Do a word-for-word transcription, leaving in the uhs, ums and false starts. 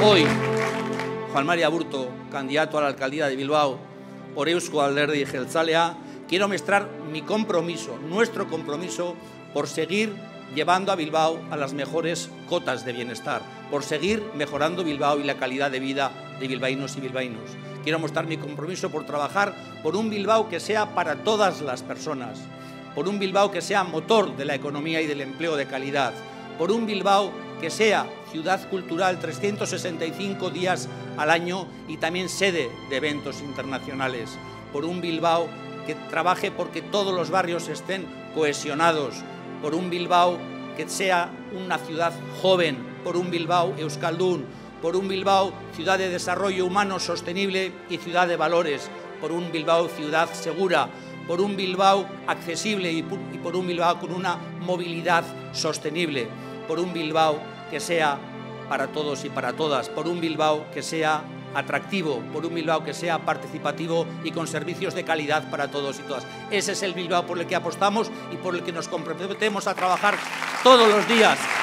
Hoy, Juan Mari Aburto, candidato a la alcaldía de Bilbao por Euzko Alderdi Jeltzalea, quiero mostrar mi compromiso, nuestro compromiso, por seguir llevando a Bilbao a las mejores cotas de bienestar, por seguir mejorando Bilbao y la calidad de vida de bilbaínos y bilbaínos. Quiero mostrar mi compromiso por trabajar por un Bilbao que sea para todas las personas, por un Bilbao que sea motor de la economía y del empleo de calidad, por un Bilbao que sea ciudad cultural trescientos sesenta y cinco días al año y también sede de eventos internacionales, por un Bilbao que trabaje porque todos los barrios estén cohesionados, por un Bilbao que sea una ciudad joven, por un Bilbao euskaldun, por un Bilbao ciudad de desarrollo humano sostenible y ciudad de valores, por un Bilbao ciudad segura, por un Bilbao accesible y por un Bilbao con una movilidad sostenible, por un Bilbao que sea para todos y para todas, por un Bilbao que sea atractivo, por un Bilbao que sea participativo y con servicios de calidad para todos y todas. Ese es el Bilbao por el que apostamos y por el que nos comprometemos a trabajar todos los días.